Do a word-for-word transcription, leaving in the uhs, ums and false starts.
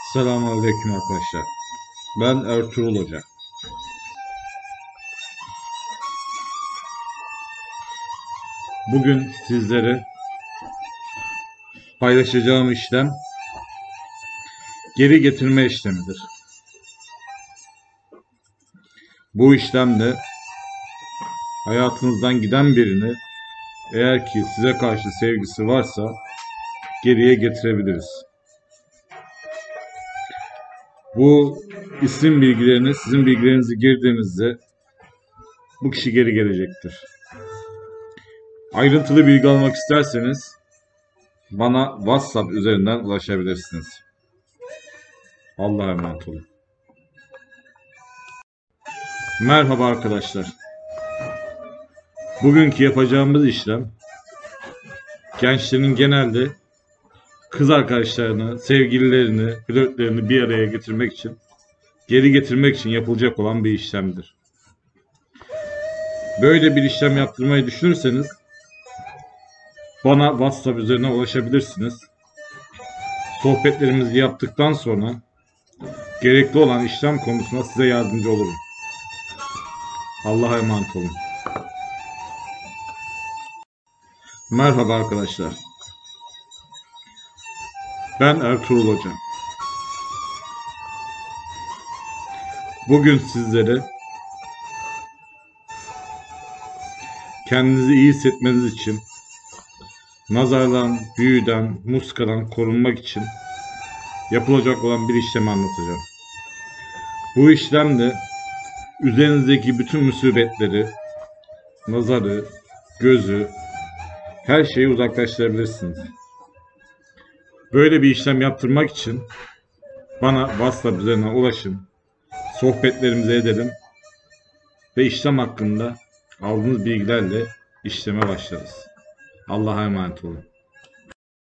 Selamünaleyküm arkadaşlar. Ben Ertuğrul Hoca. Bugün sizlere paylaşacağım işlem geri getirme işlemidir. Bu işlemde hayatınızdan giden birini, eğer ki size karşı sevgisi varsa, geriye getirebiliriz. Bu isim bilgilerini, sizin bilgilerinizi girdiğinizde bu kişi geri gelecektir. Ayrıntılı bilgi almak isterseniz bana WhatsApp üzerinden ulaşabilirsiniz. Allah'a emanet olun. Merhaba arkadaşlar. Bugünkü yapacağımız işlem gençlerin genelde kız arkadaşlarını, sevgililerini, flörtlerini bir araya getirmek için, geri getirmek için yapılacak olan bir işlemdir. Böyle bir işlem yaptırmayı düşünürseniz bana WhatsApp üzerinden ulaşabilirsiniz. Sohbetlerimizi yaptıktan sonra gerekli olan işlem konusunda size yardımcı olurum. Allah'a emanet olun. Merhaba arkadaşlar. Ben Ertuğrul Hoca. Bugün sizlere kendinizi iyi hissetmeniz için, nazardan, büyüden, muskadan korunmak için yapılacak olan bir işlemi anlatacağım. Bu işlemde üzerinizdeki bütün musibetleri, nazarı, gözü, her şeyi uzaklaştırabilirsiniz. Böyle bir işlem yaptırmak için bana WhatsApp üzerinden ulaşın, sohbetlerimizi edelim ve işlem hakkında aldığınız bilgilerle işleme başlarız. Allah'a emanet olun.